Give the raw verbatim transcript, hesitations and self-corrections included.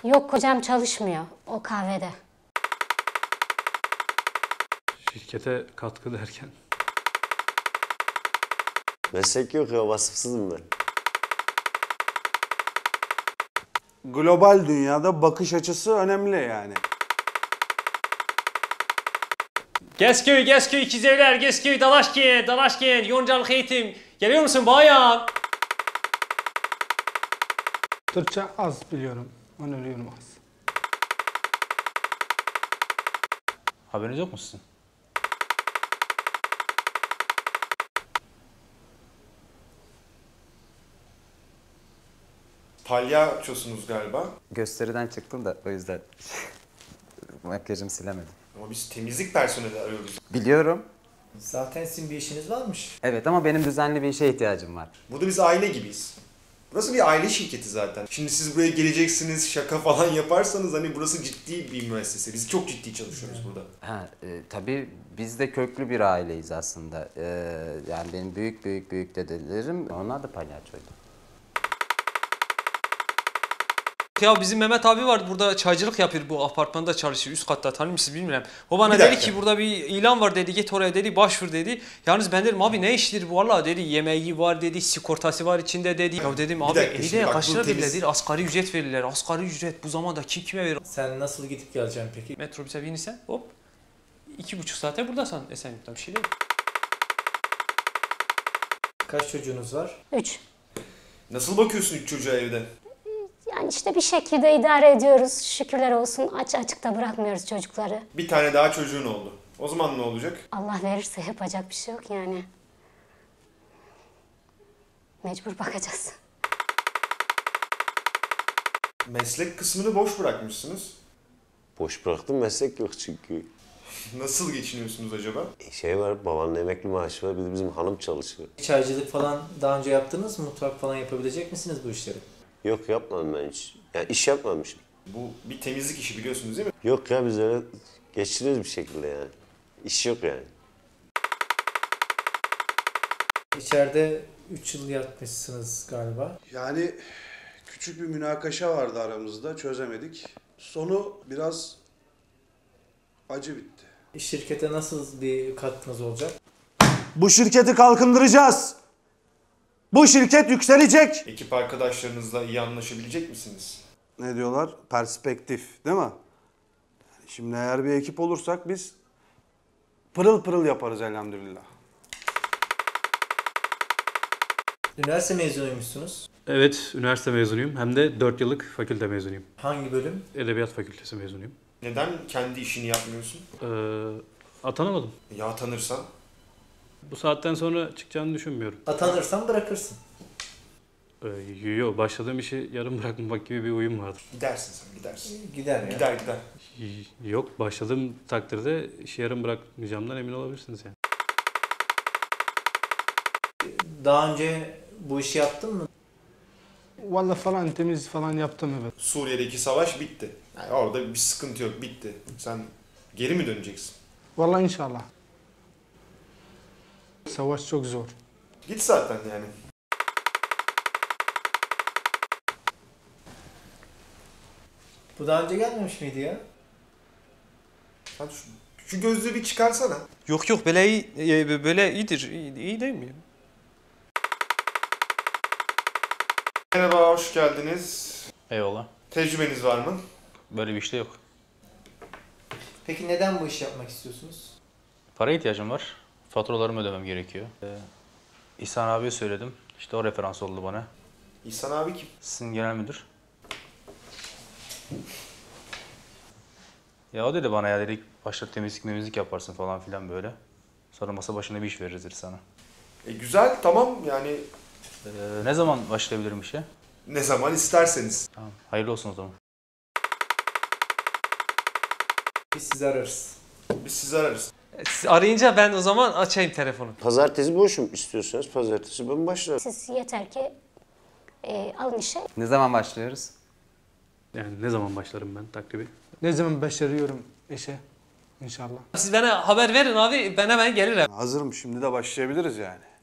Yok, kocam çalışmıyor. O kahvede. Şirkete katkı derken? Meslek yok ya, vasıfsızım ben. Global dünyada bakış açısı önemli yani. Gezköy, Gezköy, İkizevler, Gezköy, Dalaşkent, Dalaşkent, Yoncalık eğitim. Geliyor musun bayan? Türkçe az biliyorum. Öneriyorum az. Haberiniz yok mu sizin? Palyaçosunuz galiba. Gösteriden çıktım da o yüzden makyajımı silemedim. Ama biz temizlik personeli arıyoruz. Biliyorum. Zaten sizin bir işiniz varmış. Evet ama benim düzenli bir işe ihtiyacım var. Burada biz aile gibiyiz. Burası bir aile şirketi zaten. Şimdi siz buraya geleceksiniz, şaka falan yaparsanız hani burası ciddi bir müessese. Biz çok ciddi çalışıyoruz burada. Ha, e, tabii biz de köklü bir aileyiz aslında. E, yani benim büyük büyük büyük dedelerim, onlar da palyaçoydu. Ya bizim Mehmet abi var burada çaycılık yapıyor, bu apartmanda çalışıyor, üst katta, tanıyor musunuz bilmiyorum. O bana Bir dedi dakika. ki burada bir ilan var dedi, git oraya dedi, başvur dedi. Yalnız ben dedim abi ne iştir bu, valla dedi, yemeği var dedi, sigortası var içinde dedi. Ya dedim abi dakika, iyi şimdi de bak, kaç bu lira temiz- verirler değil, asgari ücret verirler. Asgari ücret bu zamanda kim kime verir? Sen nasıl gidip geleceksin peki? Metrobüse binirsen hop iki buçuk saate buradasın Esenyurt'ta, bir şey değil. Kaç çocuğunuz var? Üç. Nasıl bakıyorsun üç çocuğa evde? Yani işte bir şekilde idare ediyoruz. Şükürler olsun, aç açıkta bırakmıyoruz çocukları. Bir tane daha çocuğun oldu. O zaman ne olacak? Allah verirse yapacak bir şey yok yani. Mecbur bakacağız. Meslek kısmını boş bırakmışsınız. Boş bıraktım, meslek yok çünkü. Nasıl geçiniyorsunuz acaba? Şey var, babanın emekli maaşı var, bir de bizim hanım çalışıyor. Çaycılık falan daha önce yaptınız mı? Mutfak falan yapabilecek misiniz bu işleri? Yok, yapmadım ben hiç. Yani iş yapmamışım. Bu bir temizlik işi biliyorsunuz değil mi? Yok ya, biz öyle geçiriyoruz bir şekilde yani. İş yok yani. İçeride üç yıl yatmışsınız galiba. Yani küçük bir münakaşa vardı aramızda, çözemedik. Sonu biraz acı bitti. Şirkete nasıl bir katkınız olacak? Bu şirketi kalkındıracağız. Bu şirket yükselecek. Ekip arkadaşlarınızla iyi anlaşabilecek misiniz? Ne diyorlar? Perspektif, değil mi? Yani şimdi eğer bir ekip olursak biz pırıl pırıl yaparız elhamdülillah. Üniversite mezunuymuşsunuz. Evet, üniversite mezunuyum. Hem de dört yıllık fakülte mezunuyum. Hangi bölüm? Edebiyat fakültesi mezunuyum. Neden kendi işini yapmıyorsun? Ee, atanamadım. Ya atanırsan? Bu saatten sonra çıkacağını düşünmüyorum. Atanırsan bırakırsın. Ee, yok, başladığım işi yarım bırakmamak gibi bir uyum vardır. Gidersin sen, gidersin. Gider ya. Gider gider. Y- Yok, başladığım takdirde işi yarım bırakmayacağımdan emin olabilirsiniz yani. Daha önce bu işi yaptın mı? Vallahi falan temiz falan yaptım evet. Suriye'deki savaş bitti. Yani orada bir sıkıntı yok, bitti. Sen geri mi döneceksin? Vallahi inşallah. Savaş çok zor. Git zaten yani. Bu daha önce gelmemiş miydi ya? Sen şu, şu gözlüğü bir çıkarsana. Yok yok böyle iyi, e, böyle iyidir, iyi, iyi değil mi? Merhaba, hoş geldiniz. Eyvallah. Tecrübeniz var mı? Böyle bir işte yok. Peki neden bu işi yapmak istiyorsunuz? Para ihtiyacım var. Faturalarımı ödemem gerekiyor. Ee, İhsan abiye söyledim. İşte o referans oldu bana. İhsan abi kim? Sizin genel müdür. Ya o dedi bana, ya dedik başta temizlik memizlik yaparsın falan filan böyle. Sonra masa başında bir iş veririz dedi sana. E güzel, tamam yani Ee, ne zaman başlayabilirim işe? ne zaman isterseniz. Tamam. Hayırlı olsun o zaman. Biz sizi ararız. Biz sizi ararız. Siz arayınca ben o zaman açayım telefonu. Pazartesi boşum, istiyorsanız pazartesi ben başlarım. Siz yeter ki e, alın işe. Ne zaman başlıyoruz? Yani ne zaman başlarım ben takribi? Ne zaman başarıyorum işe inşallah. Siz bana haber verin abi, ben hemen gelirim. Hazırım, şimdi de başlayabiliriz yani.